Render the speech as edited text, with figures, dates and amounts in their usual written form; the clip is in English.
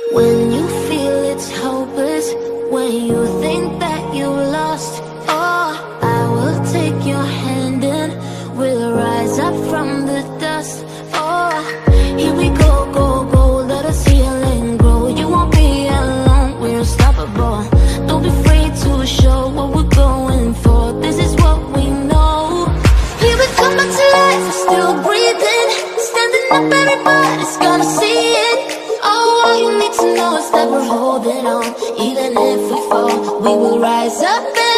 When you feel it's hopeless, when you think that you lost, oh, I will take your hand and we'll rise up from the dust. Oh, here we go, go, go, let us heal and grow. You won't be alone, we're unstoppable. Don't be afraid to show what we're going for. This is what we know. Here we come back to life, we're still breathing. Standing up, everybody's gonna see it. Oh, all you need to know is that we're holding on. Even if we fall, we will rise up.